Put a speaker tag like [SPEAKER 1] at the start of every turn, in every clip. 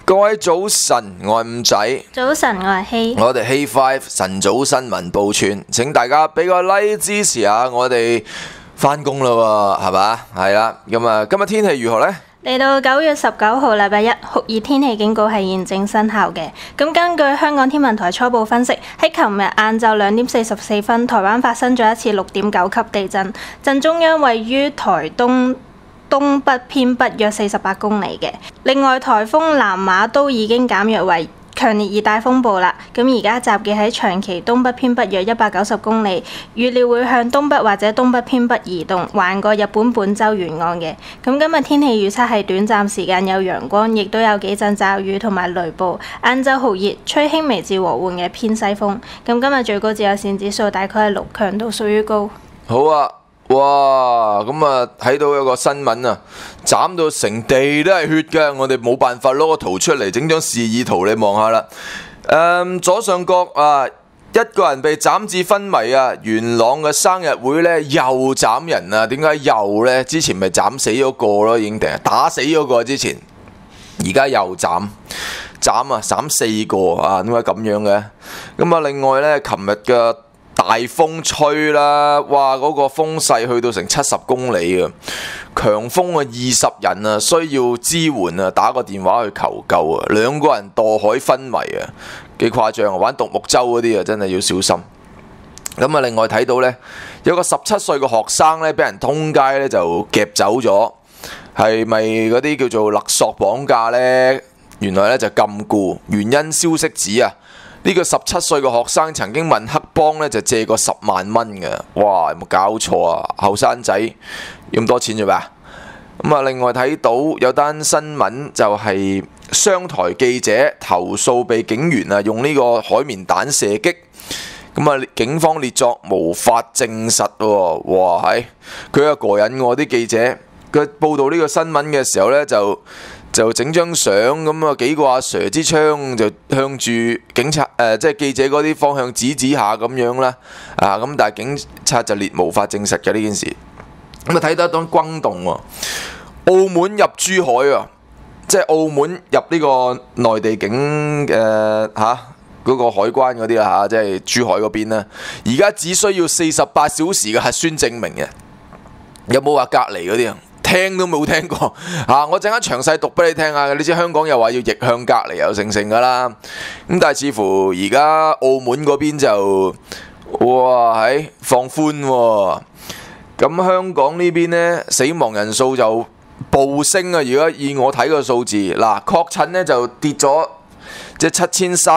[SPEAKER 1] 各位早晨，我係五仔。
[SPEAKER 2] 早晨，我係希。
[SPEAKER 1] 我哋希 5晨早新聞報串，請大家俾個 like 支持下我哋返工啦喎，係嘛？係啦，咁啊，今日天氣如何呢？
[SPEAKER 2] 嚟到9月19號禮拜一，酷熱天氣警告係現正生效嘅。咁根據香港天文台初步分析，喺琴日晏晝2點44分，台灣發生咗一次6.9級地震，震中央位於台東東北偏北約48公里嘅。另外，颱風南馬都已經減弱為強烈熱帶風暴啦。咁而家集結喺長崎東北偏北約190公里，預料會向東北或者東北偏北移動，橫過日本本州沿岸嘅。咁今日天氣預測係短暫時間有陽光，亦都有幾陣驟雨同埋雷暴。晏晝酷熱，吹輕微至和緩嘅偏西風。咁今日最高紫外線指數大概係6，強度屬於高。
[SPEAKER 1] 好啊。哇，咁啊睇到有個新聞啊，斬到成地都係血嘅，我哋冇辦法攞個圖出嚟，整張示意圖你望下啦。左上角啊，一個人被斬至昏迷啊，元朗嘅生日會呢，又斬人啊，點解又呢？之前咪斬死咗個咯，已經定係打死咗個之前，而家又斬啊，斬4個啊，點解咁樣嘅？咁啊，另外呢，琴日嘅大風吹啦，哇！嗰個風勢去到成70公里啊，強風啊，20人啊需要支援啊，打個電話去求救啊，2個人墮海昏迷啊，幾誇張啊！玩獨木舟嗰啲啊，真係要小心。咁啊，另外睇到呢，有個17歲嘅學生呢，俾人通街呢就夾走咗，係咪嗰啲叫做勒索綁架呢？原來呢就禁錮，原因消息指啊，呢個17歲嘅學生曾經問黑幫咧就借過10萬蚊嘅，哇！有冇搞錯啊？後生仔咁多錢啫嘛？咁啊，另外睇到有單新聞就係商台記者投訴被警員啊用呢個海綿彈射擊，咁啊警方列作無法證實喎，哇！係佢又過癮喎，啲記者佢報導呢個新聞嘅時候咧就整張相咁啊，幾個阿 Sir 支槍就向住警察即係記者嗰啲方向指下咁樣啦，啊咁但係警察就列無法證實嘅呢件事。咁啊睇到一檔轟動喎，澳門入珠海啊，即係澳門入呢個內地境嗰個海關嗰啲啦嚇，即係珠海嗰邊啦，而家只需要48小時嘅核酸證明嘅，有冇話隔離嗰啲啊？聽都冇聽過啊！我陣間詳細讀俾你聽下。你知香港又話要逆向隔離又成噶啦，咁但係似乎而家澳門嗰邊就哇喺放寬喎。咁香港呢邊呢，死亡人數就暴升啊！如果以我睇個數字，嗱確診呢就跌咗即係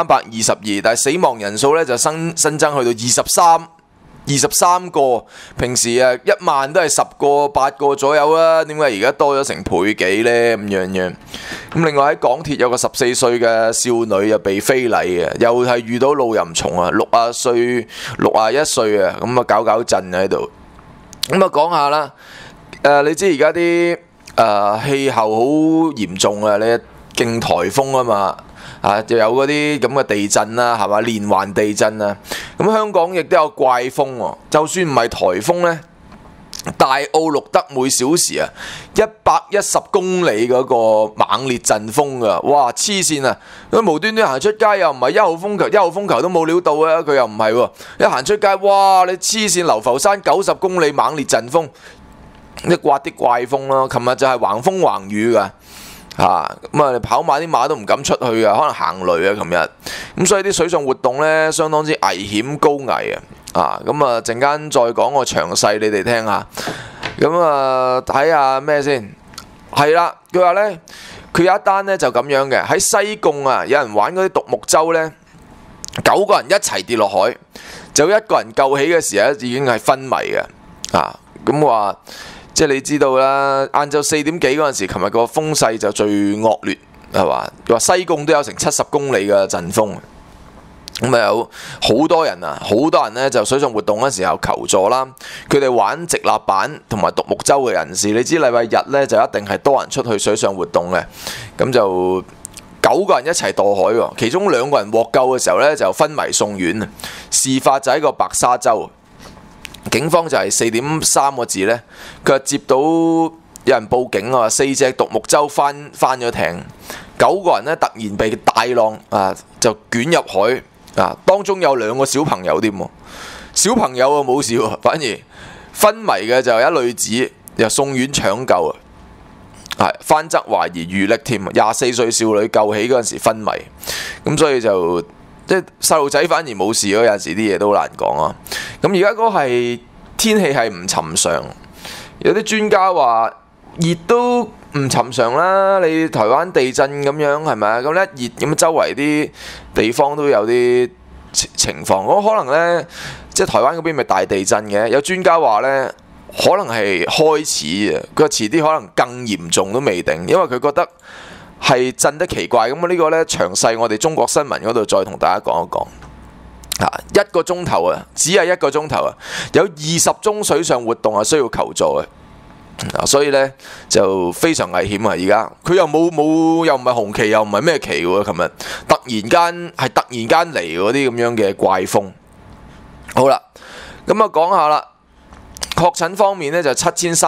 [SPEAKER 1] 7322，但係死亡人數呢就新增去到23個，平時1萬都係10個8個左右啦，點解而家多咗成倍幾呢？咁樣。咁另外喺港鐵有個14歲嘅少女又被非禮嘅，又係遇到路淫蟲啊，61歲啊，咁啊搞震喺度。咁啊講下啦，你知而家啲氣候好嚴重啊，你勁颱風啊嘛。就有嗰啲咁嘅地震啦，係嘛，連環地震啊！咁香港亦都有怪風喎，就算唔係颱風呢，大澳錄得每小時110公里嗰個猛烈陣風噶，哇黐線啊！佢無端端行出街又唔係1號風球，1號風球都冇料到啊！佢又唔係喎，一行出街，哇你黐線，流浮山90公里猛烈陣風，一刮啲怪風啦。琴日就係橫風橫雨噶。你跑馬啲馬都唔敢出去啊，可能行雷啊，琴日咁，所以啲水上活動呢，相當之危險高危啊！咁啊陣間再講個詳細，你哋聽下。咁啊睇下咩先？係啦，佢話呢，佢有一單呢就咁樣嘅，喺西貢啊，有人玩嗰啲獨木舟呢，9個人一齊跌落海，就一個人救起嘅時候已經係昏迷嘅咁話。即係你知道啦，晏晝4點幾嗰陣時，琴日個風勢就最惡劣，係嘛？話西貢都有成70公里嘅陣風，咁啊有好多人呢就水上活動嗰時候求助啦。佢哋玩直立板同埋獨木舟嘅人士，你知禮拜日呢就一定係多人出去水上活動嘅，咁就9個人一齊墮海喎，其中2個人獲救嘅時候呢就昏迷送院。事發就喺個白沙洲。警方就係4點3個字呢，佢接到有人報警啊，4隻獨木舟翻咗艇， 9個人咧突然被大浪就捲入海當中有2個小朋友添喎，小朋友冇事喎，反而昏迷嘅就有一女子又送院搶救翻側懷疑遇溺添，24歲少女救起嗰陣時昏迷，咁所以就即係細路仔反而冇事咯，有陣時啲嘢都好難講啊。咁而家嗰個係天氣係唔尋常，有啲專家話熱都唔尋常啦，你台灣地震咁樣係咪啊？咁一熱咁周圍啲地方都有啲情況，咁可能呢，即係台灣嗰邊咪大地震嘅，有專家話呢，可能係開始啊，佢話遲啲可能更嚴重都未定，因為佢覺得係震得奇怪。咁呢個呢，詳細我哋中國新聞嗰度再同大家講一講。1個鐘頭只係1個鐘頭有20宗水上活動需要求助嘅。所以呢，就非常危險而家佢又冇又唔係紅旗又唔係咩旗喎，琴日突然間嚟嗰啲咁樣嘅怪風。好啦，咁講下啦，確診方面呢，就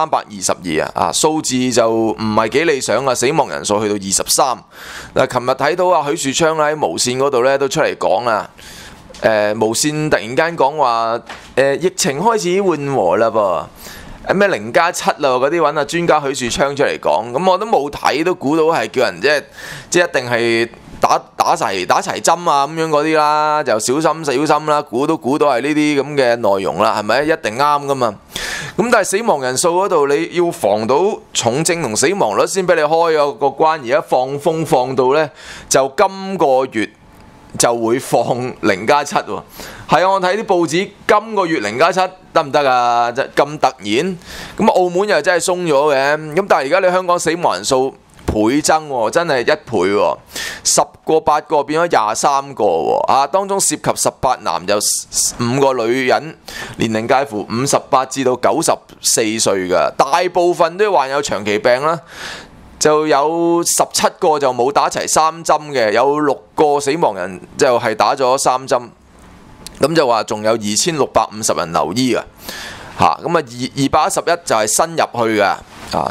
[SPEAKER 1] 7322數字就唔係幾理想死亡人數去到23。琴日睇到許樹昌喺無線嗰度呢都出嚟講無線突然間講話疫情開始緩和啦噃。咩0+7嗰啲揾專家許樹昌出嚟講，咁我都冇睇，都估到係叫人即係一定係打齊針咁樣嗰啲啦，就小心啦，估到係呢啲咁嘅內容啦，係咪？一定啱噶嘛。咁但係死亡人數嗰度你要防到重症同死亡率先俾你開個關，而家放風放到呢，就今個月就會放0+7喎。係我睇啲報紙，今個月0+7得唔得啊？咁突然，咁澳門又真係鬆咗嘅，咁但係而家你香港死亡人數倍增喎，真係1倍喎，10個8個變咗23個喎，當中涉及18男有5個女人，年齡介乎58至到94歲㗎，大部分都患有長期病啦。就有17個就冇打齊3針嘅，有6個死亡人就係打咗3針。咁就話仲有2650人留醫嘅，咁211就係新入去嘅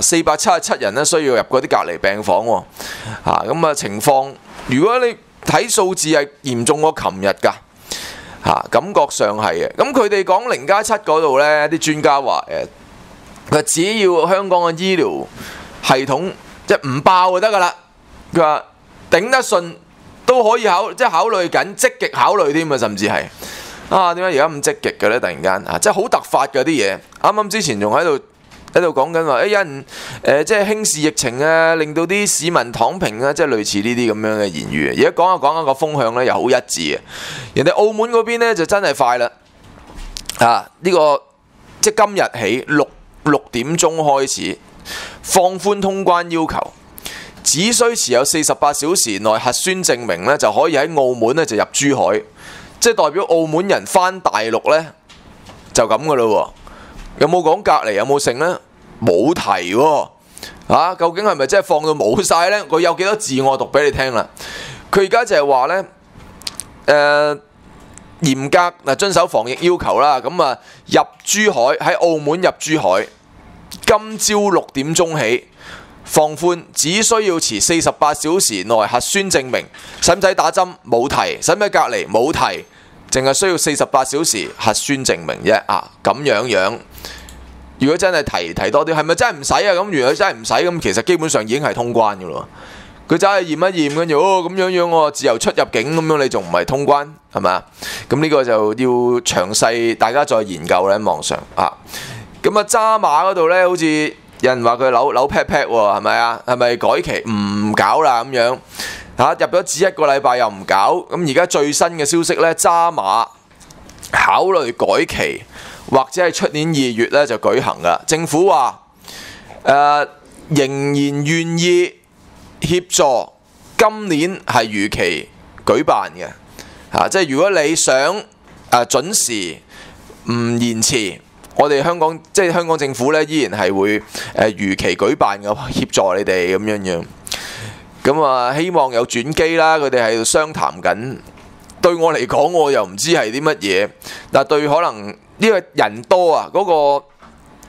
[SPEAKER 1] ，477人呢需要入嗰啲隔離病房喎，咁情況如果你睇數字係嚴重過琴日㗎，感覺上係嘅。咁佢哋講0+7嗰度呢，啲專家話佢只要香港嘅醫療系統即係唔爆就得㗎啦，佢話頂得順都可以考慮緊，積極考慮添甚至係。點解而家咁積極嘅呢？突然間即係好突發嘅啲嘢。啱啱之前仲喺度講緊話，有人即係輕視疫情令到啲市民躺平即係類似呢啲咁樣嘅言語。而家講下個風向呢又好一致嘅。人哋澳門嗰邊呢就真係快啦。呢個即係今日起6點鐘開始放寬通關要求，只需持有48小時內核酸證明呢，就可以喺澳門呢就入珠海。即係代表澳門人返大陸呢，就咁噶咯喎，有冇講隔離有冇剩呢？冇提喎，究竟係咪真係放到冇晒呢？佢有幾多字我讀俾你聽啦。佢而家就係話呢，嚴格遵守防疫要求啦，咁入珠海喺澳門入珠海，今朝6點鐘起放寬，只需要持48小時內核酸證明，使唔使打針？冇提，使唔使隔離？冇提，淨係需要48小時核酸證明啫。咁樣，如果真係提多啲，係咪真係唔使啊？咁如果真係唔使，咁其實基本上已經係通關噶咯。佢走去驗一驗，跟住咁樣喎，自由出入境咁樣，你仲唔係通關係咪啊？咁呢個就要詳細大家再研究咧，網上咁渣馬嗰度呢，好似有人話佢扭 pat pat 喎，係咪啊？係咪改期唔搞啦咁樣？入咗紙1個禮拜又唔搞，咁而家最新嘅消息呢，渣馬考慮改期，或者係出年2月呢就舉行噶。政府話仍然願意協助今年係如期舉辦嘅，即係如果你想準時唔延遲。我哋香港政府呢，依然係會如期舉辦嘅，協助你哋咁樣。咁希望有轉機啦。佢哋喺度商談緊。對我嚟講，我又唔知係啲乜嘢。但係對可能呢個人多嗰個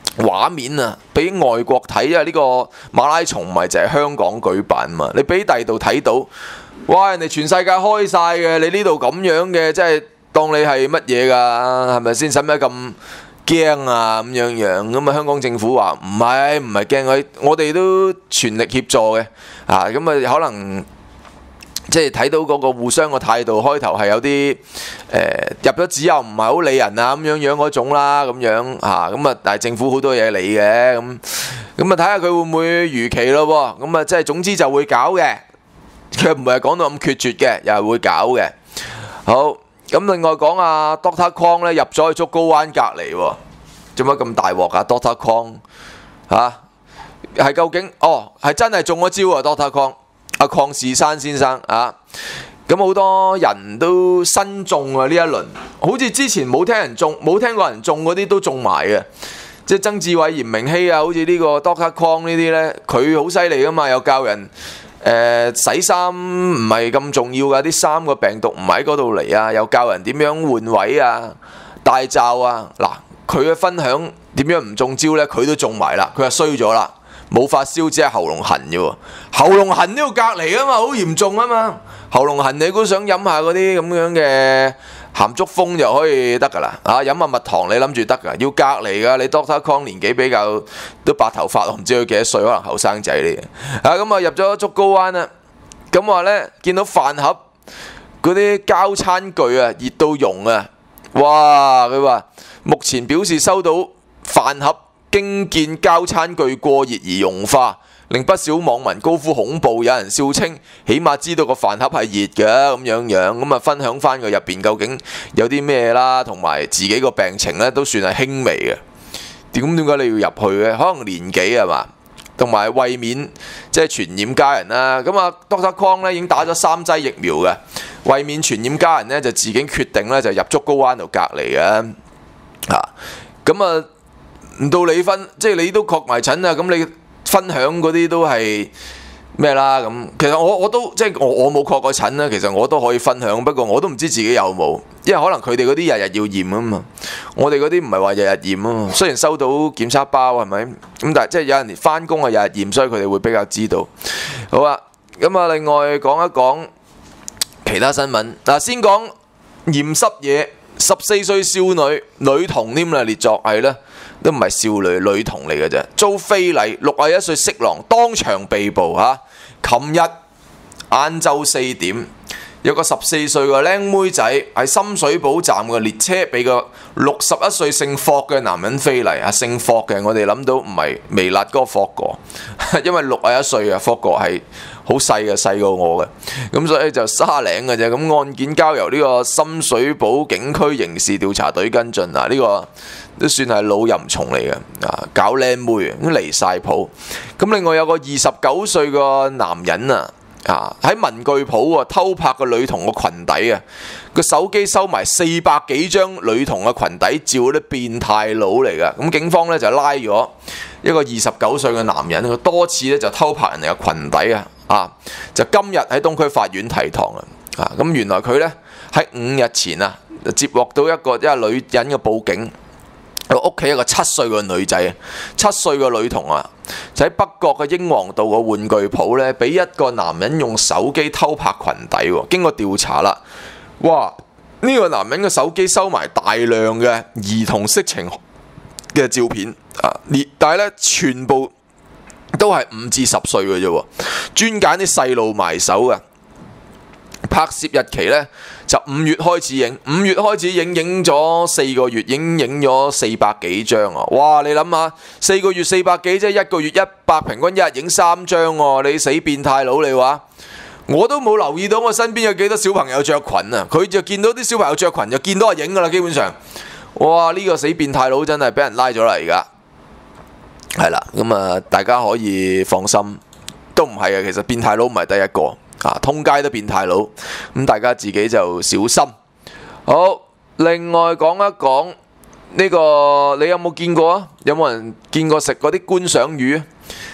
[SPEAKER 1] 畫面啊，俾外國睇，因為呢個馬拉松唔係淨係香港舉辦嘛，你俾第二度睇到，哇！人哋全世界開晒嘅，你呢度咁樣嘅，即係當你係乜嘢㗎？係咪先？使咩咁驚啊？咁樣咁啊？香港政府話唔係驚，我哋都全力協助嘅啊！咁啊，可能即係睇到嗰個互相嘅態度，開頭係有啲入咗紙又唔係好理人啊咁樣嗰種啦，咁樣嚇咁啊！但係政府好多嘢理嘅咁啊，睇下佢會唔會如期咯喎？咁啊，即係總之就會搞嘅，佢唔係講到咁決絕嘅，又係會搞嘅。好。咁另外講啊 Doctor Kwong 咧入咗去竹篙灣隔離喎，做乜咁大鑊啊 Doctor Kwong 嚇？係究竟係真係中咗招啊 Doctor Kwong 阿鄺士山先生啊？咁好多人都新中啊呢一輪，好似之前冇聽過人中嗰啲都中埋嘅，即係曾志偉、嚴明熙啊，好似呢個 Doctor Kwong 呢啲呢，佢好犀利噶嘛，又教人。洗衫唔係咁重要㗎，啲衫個病毒唔喺嗰度嚟啊，又教人點樣換位啊、戴罩啊。嗱，佢嘅分享點樣唔中招呢？佢都中埋啦，佢就衰咗啦，冇發燒，只係喉嚨痕啫喎。喉嚨痕都要隔離啊嘛，好嚴重啊嘛。喉嚨痕你估想飲下嗰啲咁樣嘅鹹竹風就可以得㗎啦，飲下蜜糖你諗住得㗎，要隔離㗎。你 Doctor Kwong 年紀比較都白頭髮，我唔知佢幾多歲，可能後生仔嚟嘅。咁啊入咗竹篙灣啦，咁話呢，見到飯盒嗰啲膠餐具啊熱到溶啊，哇！佢話目前表示收到飯盒經見膠餐具過熱而溶化，令不少網民高呼恐怖，有人笑稱起碼知道個飯盒係熱嘅咁樣，咁啊分享翻佢入邊究竟有啲咩啦，同埋自己個病情咧都算係輕微嘅。點解你要入去嘅？可能年紀係嘛，同埋為免即係傳染家人啦。咁啊 Doctor Kwong 咧已經打咗3劑疫苗嘅，為免傳染家人咧就自己決定咧就入竹篙灣度隔離嘅。咁啊唔到你即係你都確埋診啊，咁你分享嗰啲都係咩啦？咁其實我都即係我冇確過診啦，其實我都可以分享，不過我都唔知自己有冇，因為可能佢哋嗰啲日日要驗啊嘛，我哋嗰啲唔係話日日驗啊嘛。雖然收到檢測包係咪？咁但係即係有人翻工係日日驗，所以佢哋會比較知道。好啊，咁啊另外講一講其他新聞嗱，先講驗濕嘢，14歲少女女童添啦，列作係啦。都唔係少女，女童嚟嘅啫，遭非禮，61歲色狼當場被捕嚇。琴日晏晝4點，有個14歲嘅靚妹仔喺深水埗站嘅列車，俾個61歲姓霍嘅男人非禮啊！姓霍嘅，我哋諗到唔係微辣嗰個霍哥，因為61歲啊，霍哥係好細嘅，細過我嘅，咁所以就沙嶺嘅啫。咁案件交由呢個深水埗警區刑事調查隊跟進啊！呢個都算係老淫蟲嚟嘅啊，搞靚妹都離晒譜。咁另外有個29歲個男人啊，喺文具鋪偷拍個女童個裙底啊，個手機收埋400幾張女童嘅裙底照，嗰啲變態佬嚟㗎。咁警方咧就拉咗一個29歲嘅男人，佢多次咧就偷拍人哋嘅裙底啊，就今日喺東區法院提堂啊。咁原來佢咧喺5日前啊，接獲到一個女人嘅報警。屋企一個7歲嘅女仔，7歲嘅女童啊，就喺北角嘅英皇道嘅玩具鋪咧，俾一個男人用手機偷拍裙底喎。經過調查啦，哇！呢個男人嘅手機收埋大量嘅兒童色情嘅照片啊，但係咧全部都係5至10歲嘅啫，專揀啲細路埋手嘅。拍攝日期呢，就5月開始影，5月開始影咗4個月，影咗400幾張啊！哇，你諗下，4個月400幾，即係1個月100，平均一日影3張喎！你死變態佬你話，我都冇留意到我身邊有幾多小朋友着裙啊！佢就見到啲小朋友着裙就見到我影噶啦，基本上，哇！呢個死變態佬真係俾人拉咗啦而家，係啦，咁啊大家可以放心，都唔係啊，其實變態佬唔係得一個。通街都變態佬，咁大家自己就小心。好，另外講一講呢個，你有冇見過啊？有冇人見過食嗰啲觀賞魚？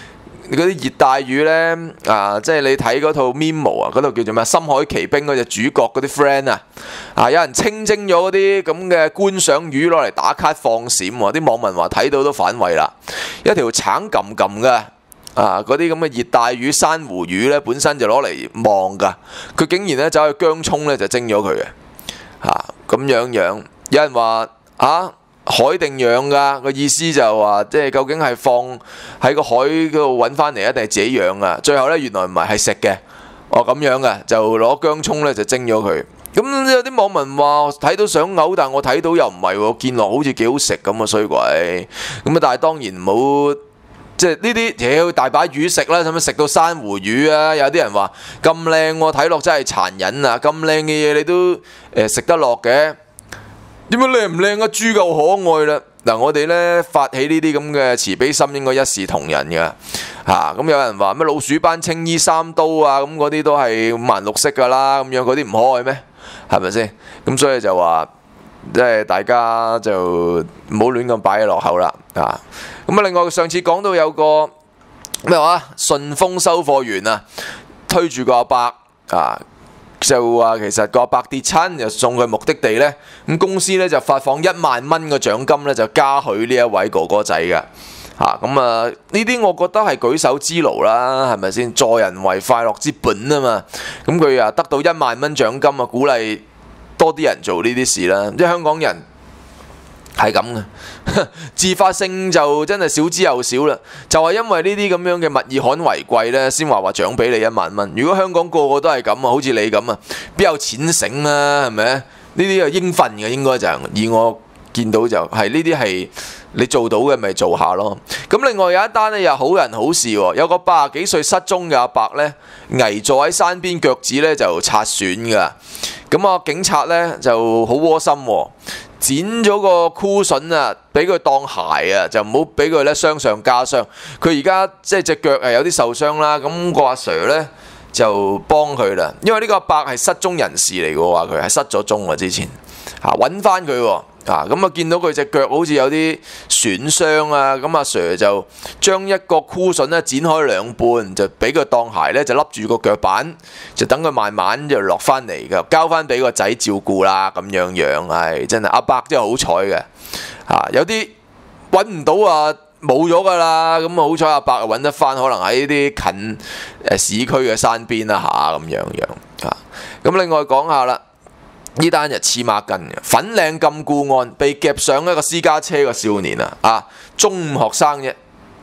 [SPEAKER 1] 嗰啲熱帶魚呢，即係你睇嗰套 Memo 啊，嗰套叫做咩《深海奇兵》嗰隻主角嗰啲 friend 有人清蒸咗嗰啲咁嘅觀賞魚攞嚟打卡放閃喎，啲網民話睇到都反胃啦，一條橙撳撳嘅。嗰啲咁嘅熱帶魚、珊瑚魚咧，本身就攞嚟望㗎，佢竟然咧走去薑葱咧就蒸咗佢嘅，咁樣。有人話海定養㗎，個意思就話即係究竟係放喺個海嗰度揾翻嚟一定係自己養啊？最後咧原來唔係，係食嘅，咁樣嘅就攞薑葱咧就蒸咗佢。咁有啲網民話睇到想嘔，但我睇到又唔係喎，見落好似幾好食咁啊，衰鬼咁但係當然唔好。即係呢啲，大把魚食啦，使唔使食到珊瑚魚啊？有啲人話咁靚喎，睇落真係殘忍啊！咁靚嘅嘢你都食得落嘅？點解靚唔靚啊？豬夠可愛啦！嗱，我哋呢發起呢啲咁嘅慈悲心，應該一視同仁嘅咁有人話咩老鼠班青衣三刀啊，咁嗰啲都係五顏六色噶啦，咁樣嗰啲唔可愛咩？係咪先？咁所以就話。即係大家就唔好亂咁擺喺落口啦咁另外上次講到有個咩話順豐收貨員推住個阿伯就話其實個阿伯跌親，就送佢目的地呢。咁公司呢就發放1萬蚊嘅獎金呢，就嘉許呢一位哥哥仔嘅呢啲我覺得係舉手之勞啦，係咪先？助人為快樂之本啊嘛，咁佢得到1萬蚊獎金鼓勵多啲人做呢啲事啦，即係香港人係咁嘅，自發性就真係少之又少啦。就係因為呢啲咁樣嘅物以罕為貴呢，先話獎俾你1萬蚊。如果香港個個都係咁好似你咁邊有錢醒啊？係咪？呢啲係應份嘅，應該就而我見到就係呢啲係你做到嘅，咪做下咯。咁另外有一單呢，又好人好事喎，有個80幾歲失蹤嘅阿伯呢，危坐喺山邊，腳趾呢就擦損㗎。咁警察呢就好窩心喎，剪咗個箍筍俾佢當鞋就唔好俾佢呢傷上加傷。佢而家即係隻腳有啲受傷啦，咁個阿 Sir 呢就幫佢啦，因為呢個阿伯係失蹤人士嚟嘅，話佢係失咗蹤之前揾翻佢喎。見到佢隻腳好似有啲損傷咁阿 Sir 就將一個箍筍剪開2半，就俾佢當鞋呢，就笠住個腳板，就等佢慢慢就落翻嚟嘅，交翻俾個仔照顧啦，咁樣真係阿伯真係好彩嘅有啲揾唔到冇咗噶啦，咁好彩阿伯揾得翻，可能喺啲近市區嘅山邊咁樣咁另外講下啦。呢單就黐孖筋嘅，粉嶺禁錮案被夾上一個私家車嘅少年中五學生啫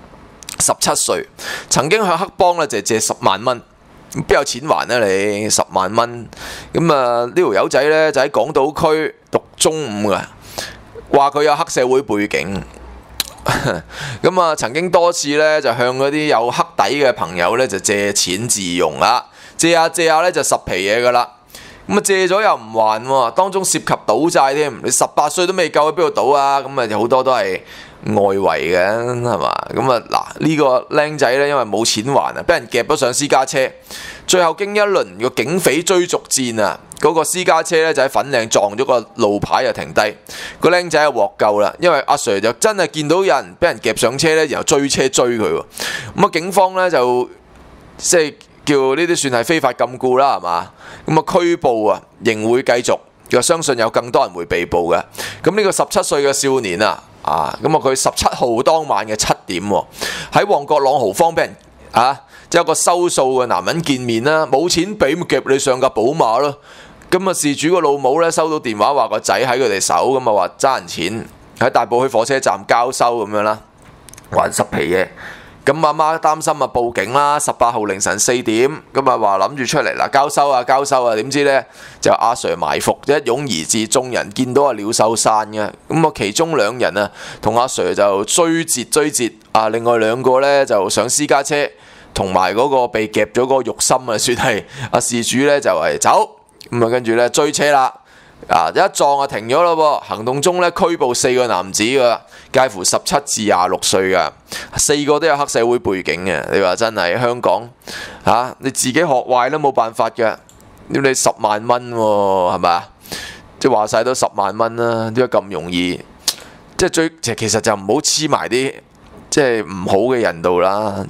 [SPEAKER 1] ，17歲，曾經向黑幫就借10萬蚊，邊有錢還你10萬蚊？咁呢條友仔呢，就喺港島區讀中五嘅，話佢有黑社會背景，咁曾經多次呢，就向嗰啲有黑底嘅朋友呢，就借錢自用啦，借下呢，就10皮嘢噶啦。咁借咗又唔還喎，當中涉及賭債添。你18歲都未夠，喺邊度賭啊？咁好多都係外圍嘅，係嘛？咁呢個僆仔呢，因為冇錢還俾人夾咗上私家車，最後經一輪個警匪追逐戰嗰個私家車呢，就喺粉嶺撞咗個路牌就停低，個僆仔就獲救啦。因為阿 Sir 就真係見到有人俾人夾上車呢，然後追車追佢喎。咁警方呢，就即係叫呢啲算係非法禁錮啦，係嘛？咁拘捕仍會繼續，又相信有更多人會被捕嘅。咁呢個17歲嘅少年佢17號當晚嘅7點喺旺角朗豪坊俾人即係有個收數嘅男人見面啦，冇錢俾咪夾你上架寶馬咯。咁事主個老母呢，收到電話話個仔喺佢哋手，咁話爭人錢喺大埔墟火車站交收咁樣啦，還10皮嘢。咁阿媽擔心報警啦，18號凌晨4點，咁話諗住出嚟啦，交收點知呢，就阿 Sir 埋伏，一擁而至，眾人見到鳥獸散嘅，咁其中2人同阿 Sir 就追截，另外2個呢，就上私家車，同埋嗰個被夾咗個肉心算係事主呢，就係走，咁跟住呢，追車啦。一撞停咗咯噃，行動中咧拘捕4個男子嘅，介乎17至26歲嘅，4個都有黑社會背景嘅。你話真係香港你自己學壞都冇辦法嘅，你10萬蚊係咪？即係話晒都10萬蚊啦，點解咁容易？即係其實就唔好黐埋啲即係唔好嘅人度啦。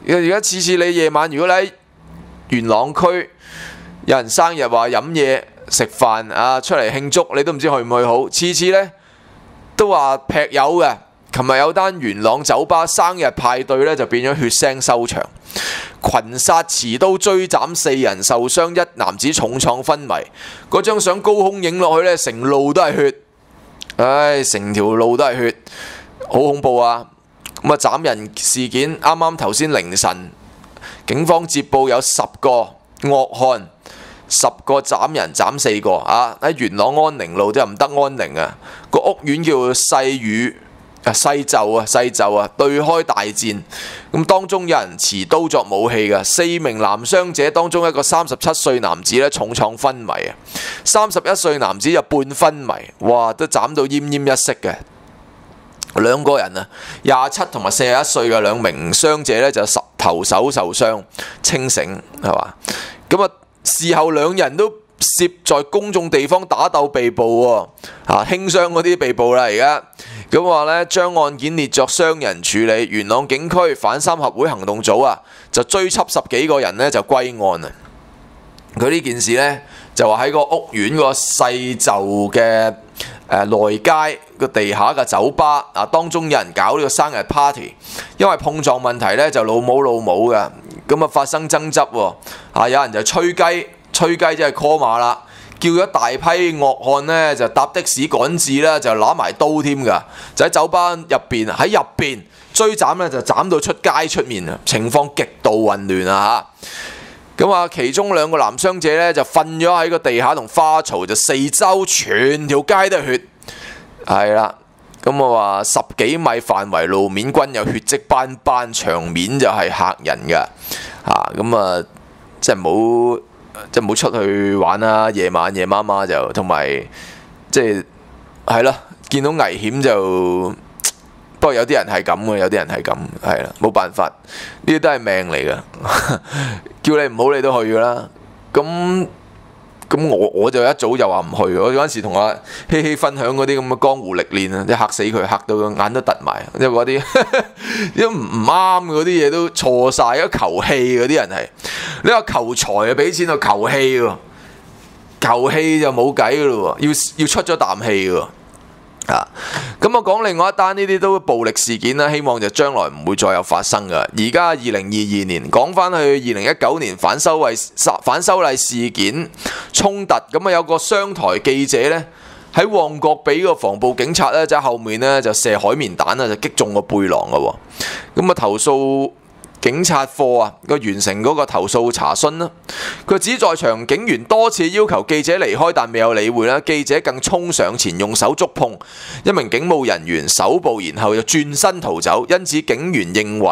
[SPEAKER 1] 而家次次你夜晚如果你喺元朗區有人生日話飲嘢食飯啊，出嚟慶祝，你都唔知去唔去好。次次呢都話劈友嘅。琴日有單元朗酒吧生日派對呢，就變咗血腥收場，群殺持刀追斬4人受傷，一男子重創昏迷。嗰張相高空影落去呢，成路都係血，唉，成條路都係血，好恐怖啊！咁啊，斬人事件啱啱頭先凌晨，警方接報有10個惡漢，10個斬人斬4個啊！喺元朗安寧路就唔得安寧啊，個屋苑叫西就啊，對開大戰，咁當中有人持刀作武器嘅，4名男傷者當中一個37歲男子咧重創昏迷啊，31歲男子就半昏迷，哇，都斬到奄奄一息嘅。兩個人啊，27同埋41歲嘅兩名傷者咧就頭手受傷，清醒係嘛？咁啊，事後兩人都涉在公眾地方打鬥被捕喎，輕傷嗰啲被捕啦而家。咁話呢，將案件列作傷人處理。元朗警區反三合會行動組啊，就追緝10幾個人呢，就歸案啊。佢呢件事呢，就話喺個屋苑個細就嘅內街個地下嘅酒吧啊，當中有人搞呢個生日 party， 因為碰撞問題呢，就老母嘅，咁啊發生爭執喎，有人就吹雞即係 call 馬啦。叫咗大批惡漢呢，就搭的士趕至啦，就攞埋刀添㗎，就喺酒吧喺入邊追斬呢，就斬到出街出面啊，情況極度混亂啊嚇！咁啊，其中2個男傷者呢，就瞓咗喺個地下同花槽，就四周全條街都係血，係啦。咁我話10幾米範圍路面均有血跡斑，場面就係嚇人㗎嚇。咁啊，即係唔好出去玩啦，夜媽媽就同埋即係啦，見到危險就，不過有啲人係咁嘅，有啲人係咁，係啦，冇辦法，呢啲都係命嚟㗎，叫你唔好你都去㗎啦。咁我就一早就話唔去，我嗰陣時同阿希分享嗰啲咁嘅江湖歷練啊，即係嚇死佢，嚇到個眼都突埋，即係嗰啲啲唔啱嗰啲嘢都錯晒，一求氣嗰啲人係，你話求財啊俾錢就求氣喎，求氣就冇計㗎咯喎，要出咗啖氣喎。咁我講另外一單呢啲都暴力事件啦，希望就將來唔會再有發生㗎。而家2022年講返去2019年反修例事件衝突，咁啊有個商台記者呢，喺旺角俾個防暴警察呢，就喺後面呢，就射海綿彈啊，就擊中個背囊㗎喎。咁啊投訴警察課啊，完成嗰個投訴查詢啦。佢指在場警員多次要求記者離開，但未有理會啦。記者更衝上前用手觸碰一名警務人員手部，然後就轉身逃走。因此認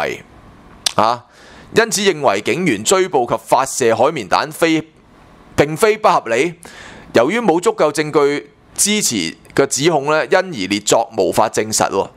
[SPEAKER 1] 為警員追捕及發射海綿彈並非不合理。由於冇足夠證據支持嘅指控呢，因而列作無法證實喎。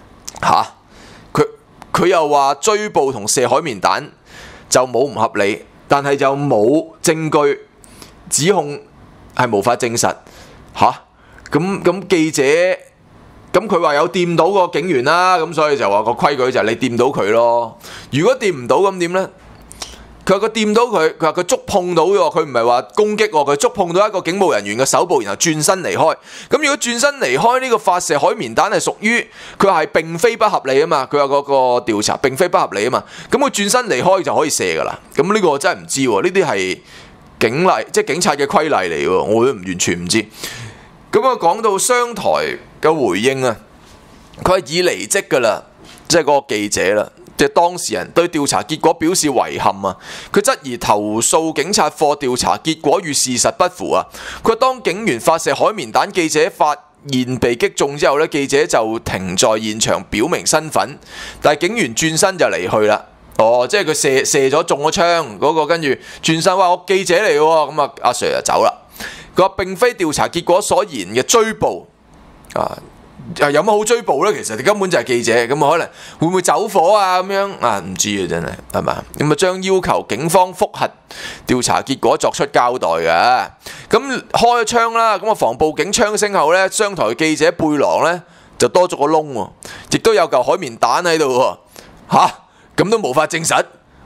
[SPEAKER 1] 佢又話追捕同射海綿彈就冇唔合理，但係就冇證據指控係無法證實咁記者咁佢話有掂到個警員啦，咁所以就話個規矩就係你掂到佢咯。如果掂唔到咁點呢？佢話佢掂到佢話佢觸碰到喎，佢唔係話攻擊喎，佢觸碰到一個警務人員嘅手部，然後轉身離開。咁如果轉身離開呢個發射海綿彈係屬於佢係並非不合理啊嘛，佢話嗰個調查並非不合理啊嘛，咁佢轉身離開就可以射噶啦。咁呢個我真係唔知喎，呢啲係警察嘅規例嚟喎，我都完全唔知。咁啊講到商台嘅回應啊，佢係已離職噶啦，即係嗰個記者啦。即係當事人對調查結果表示遺憾啊！佢質疑投訴警察課調查結果與事實不符啊！佢話當警員發射海綿彈，記者發現被擊中之後呢，記者就停在現場表明身份，但係警員轉身就離去啦。即係佢射咗中咗槍嗰個，跟住轉身話我記者嚟喎，咁啊阿 Sir 就走啦。佢話並非調查結果所言嘅追捕啊。有乜好追捕呢？其實你根本就係記者，咁可能會唔會走火啊？咁樣唔知啊，真係嘛？咁啊將要求警方覆核調查結果作出交代嘅。咁開咗槍啦，咁啊防暴警槍聲後呢，商台記者背囊呢就多咗個窿喎，亦都有嚿海綿彈喺度喎。咁都無法證實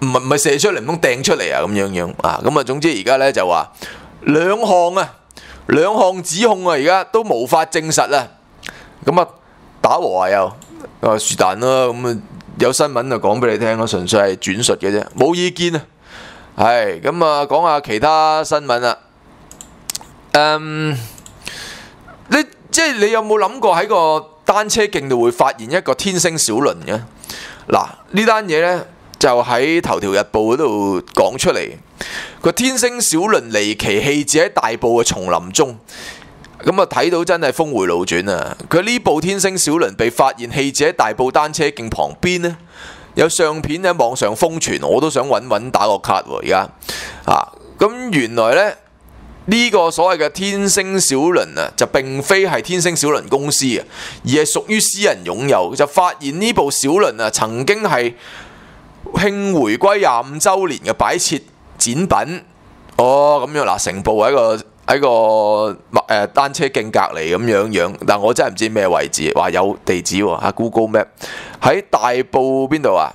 [SPEAKER 1] 唔係射出嚟，唔通掟出嚟啊？咁樣啊，咁啊，總之而家咧就話兩項指控啊，而家都無法證實啦。咁啊，打和啊又是但啦，咁啊有新聞就講俾你聽咯，純粹係轉述嘅啫，冇意見啊。係咁啊，講下其他新聞啦。你有冇諗過喺個單車徑度會發現一個天星小輪嘅？嗱，呢單嘢呢，就喺頭條日報嗰度講出嚟，個天星小輪離奇棄置喺大埔嘅叢林中。咁啊，睇到真係峰迴路轉啊！佢呢部天星小輪被發現棄置喺大埔單車徑旁邊呢，有相片喺網上瘋傳，我都想揾打個卡喎而家咁原來呢，呢個所謂嘅天星小輪啊，就並非係天星小輪公司啊，而係屬於私人擁有。就發現呢部小輪啊，曾經係慶回歸25週年嘅擺設展品。咁樣嗱，成部喺個單車徑隔離咁樣，但我真係唔知咩位置，話有地址喎，Google Map 喺大埔邊度啊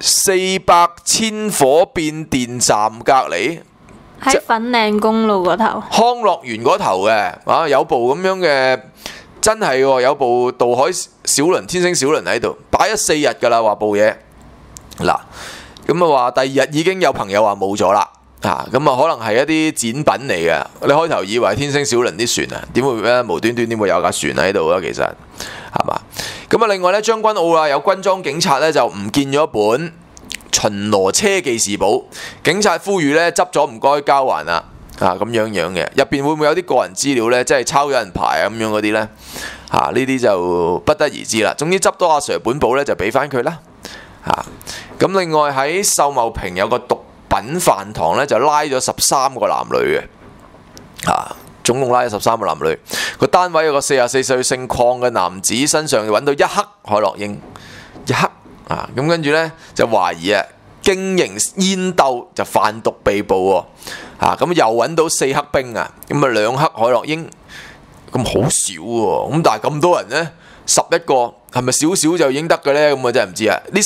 [SPEAKER 1] ？400千火變電站隔離，
[SPEAKER 2] 喺粉嶺公路嗰頭，
[SPEAKER 1] 康樂園嗰頭嘅有部咁樣嘅，真係喎，有部渡海小輪天星小輪喺度擺咗4日㗎啦，話部嘢嗱，咁啊話第二日已經有朋友話冇咗啦。咁啊，可能係一啲展品嚟嘅。你開頭以為天星小輪啲船啊，點會無端端點會有架船喺度啊？其實係嘛？咁啊，另外咧，將軍澳有軍裝警察咧就唔見咗一本巡邏車記事簿，警察呼籲咧執咗唔該交還啦。咁樣嘅，入邊會唔會有啲個人資料咧？即係抄咗人牌咁樣嗰啲咧？呢啲就不得而知啦。總之執到阿 Sir 本簿咧就俾翻佢啦。咁另外喺秀茂坪有個毒品飯堂咧就拉咗13個男女嘅，總共拉咗13個男女。個單位有個44歲姓鄺嘅男子身上揾到1克海洛因，1克咁跟住咧就懷疑經營煙鬥就販毒被捕喎，咁又揾到4克冰咁啊2克海洛因，咁好少喎，咁但係咁多人咧11個係咪少少就已經得嘅咧？咁我真係唔知啊！呢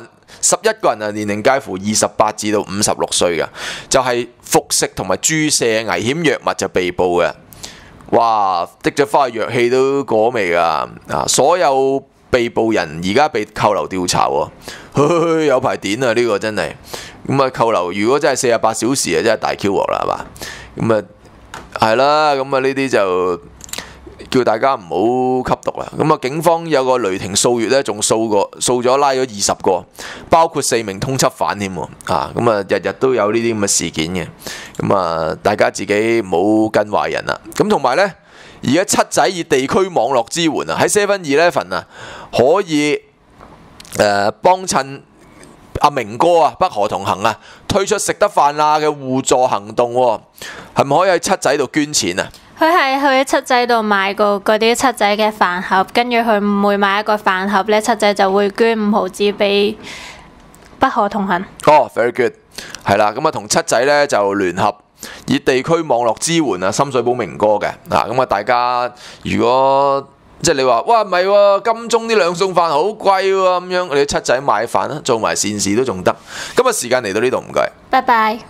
[SPEAKER 1] 11個人啊，年齡介乎28至到56歲嘅，就係服食同埋注射危險藥物就被捕嘅。哇！滴咗返去藥氣都過味噶，所有被捕人而家被扣留調查喎，有排點啊！呢個真係咁啊，扣留如果真係48小時啊，真係大 Q 鑊啦，係嘛？咁啊係啦，咁啊呢啲就叫大家唔好吸毒啦。咁啊，警方有個雷霆掃月咧，仲掃咗拉咗20個，包括4名通緝犯添。咁啊，日日都有呢啲咁嘅事件嘅。咁啊，大家自己唔好跟壞人啦。咁同埋咧，而家七仔以地區網絡支援啊，喺 7-Eleven 啊，可以幫襯阿明哥啊，北河同行啊，推出食得飯啦嘅互助行動喎，係咪可以喺七仔度捐錢啊？
[SPEAKER 2] 佢係去七仔度買過嗰啲七仔嘅飯盒，跟住佢每買一個飯盒咧，七仔就會捐5毫紙俾北河同行。
[SPEAKER 1] very good， 係啦，咁啊同七仔咧就聯合以地區網絡支援啊深水埗明哥嘅，咁啊大家如果即係你話哇唔係喎，金鐘啲兩餸飯好貴喎咁樣，你七仔買飯啦，做埋善事都仲得。今日時間嚟到呢度，唔該，
[SPEAKER 2] 拜拜。